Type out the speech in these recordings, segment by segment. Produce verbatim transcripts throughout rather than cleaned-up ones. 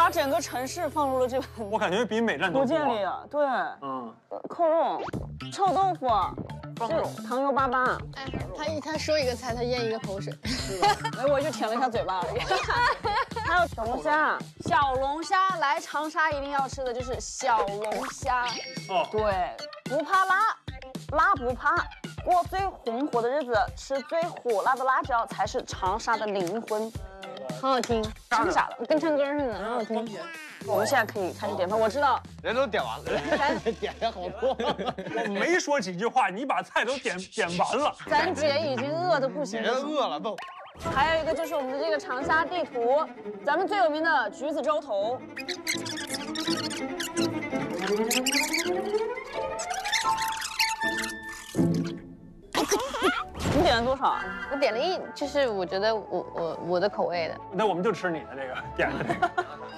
把整个城市放入了这本我感觉比美战都图鉴里啊。对， 嗯， 扣肉、臭豆腐、这种糖油粑粑。 哎，他一他说一个菜，他咽一个口水。 哎，我就舔了一下嘴巴而已。还有小龙虾，小龙虾来长沙一定要吃的就是小龙虾。 哦， 对，不怕辣，辣不怕。过最红火的日子，吃最火辣的辣椒才是长沙的灵魂。 好好听， 真的假的？ 跟唱歌似的，很好听。 我们现在可以开始点饭。我知道， 人都点完了，人点的好多。 我没说几句话，你把菜都点点完了。 咱姐已经饿得不行人了。 饿了都。 还有一个就是我们的这个长沙地图，咱们最有名的橘子洲头。你点了多少啊？ 我点了一，就是我觉得我我我的口味的。 那我们就吃你的这个点的这个。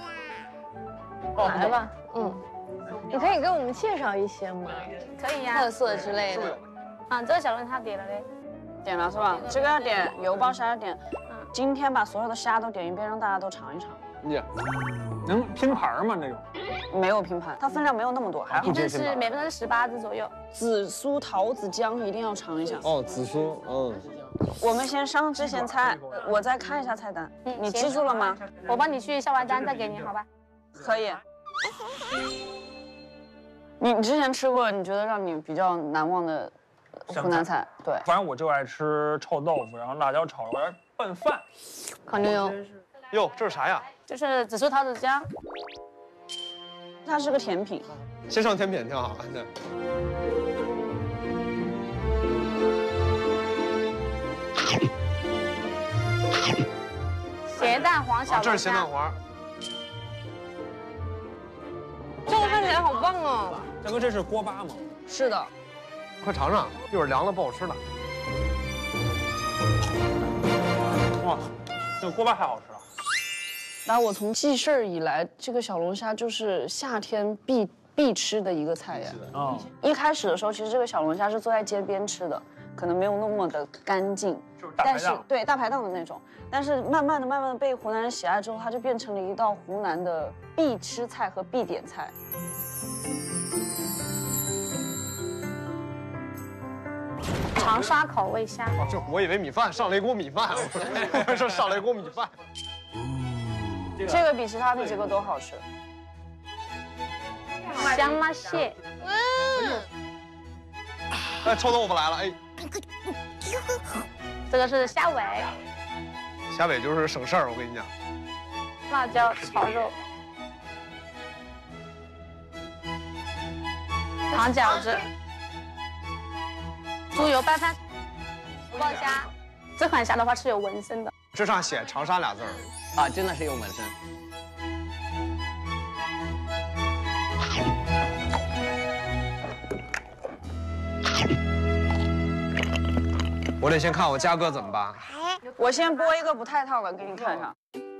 来吧，嗯，你可以给我们介绍一些吗？ 可以呀、 特色之类的。 啊，这个小龙虾点了嘞。 点了是吧？这个要点油爆虾要点。今天把所有的虾都点一遍，让大家都尝一尝。 你能拼盘吗？那种没有拼盘，它分量没有那么多，还好一。份是每份是十八只左右。 紫苏桃子姜一定要尝一下。 哦，紫苏，嗯， 我们先上之前菜，我再看一下菜单。 嗯你记住了吗？ 我帮你去下完单再给你，好吧？ 可以。你你之前吃过，你觉得让你比较难忘的湖南菜？对， 反正我就爱吃臭豆腐，然后辣椒炒肉，拌饭。 烤牛油， 哟，这是啥呀？ 就是紫苏桃子姜。 它是个甜品。 先上甜品挺好的。 咸蛋黄小龙虾。 啊，这是咸蛋黄。 这个看起来好棒哦！ 大哥，这是锅巴吗？ 是的。 快尝尝，一会儿凉了不好吃了。 哇，这个锅巴太好吃了。 然后我从记事儿以来，这个小龙虾就是夏天必必吃的一个菜呀。 嗯， 一开始的时候，其实这个小龙虾是坐在街边吃的，可能没有那么的干净， 就是大排档但是对大排档的那种。但是慢慢的、慢慢的被湖南人喜爱之后，它就变成了一道湖南的必吃菜和必点菜。 长沙口味虾。 哦，这我以为米饭，上了一锅米饭，我说上了一锅米饭。 这个比其他那几个都好吃。 香辣蟹。 哎，臭豆腐来了，哎， 这个是虾尾。 虾尾就是省事儿，我跟你讲。 辣椒炒肉。糖饺子。猪油拌饭。油爆虾。这款虾的话是有纹身的。 这上写长沙俩字儿啊，真的是有纹身。 我得先看我嘉哥怎么办。 我先剥一个不太烫的给你看一下。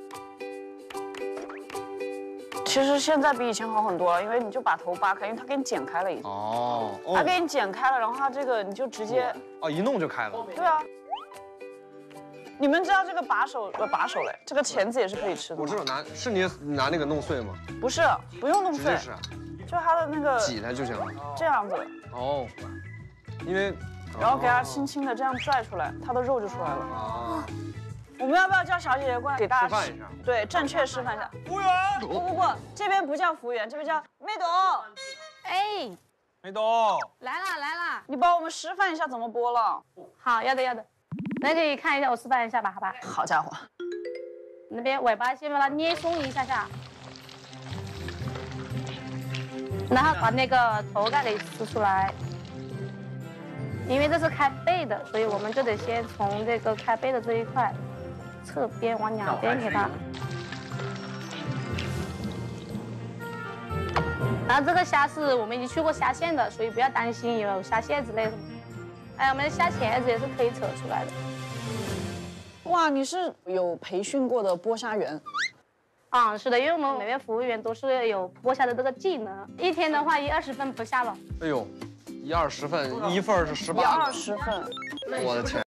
其实现在比以前好很多了，因为你就把头扒开，因为它给你剪开了已经。 哦， 它给你剪开了，然后它这个你就直接哦一弄就开了。 对啊。你们知道这个把手不把手嘞？这个钳子也是可以吃的。 我知道拿是你拿那个弄碎吗？ 不是，不用弄碎， 直接吃， 就它的那个挤它就行了。 这样子。 哦，因为然后给它轻轻的这样拽出来，它的肉就出来了。 啊， 我们要不要叫小姐姐过来给大家示范一下？ 对，正确示范一下。 服务员， 不不不，这边不叫服务员，这边叫妹董。 哎， 梅东， 来啦来啦！ 你帮我们示范一下怎么剥了。 好，要的要的。大家可以看一下，我示范一下吧，好吧？ 好家伙， 那边尾巴先把它捏松一下下，然后把那个头盖给撕出来。因为这是开背的，所以我们就得先从这个开背的这一块侧边往两边给它。然后这个虾是我们已经去过虾线的，所以不要担心有虾线之类的。哎，我们的虾钳子也是可以扯出来的。 哇，你是有培训过的剥虾员？ 啊、嗯，是的，因为我们每位服务员都是有剥虾的这个技能，一天的话一二十份剥虾了。 哎呦，一二十份，一份是十八， 一二十份， 我的天。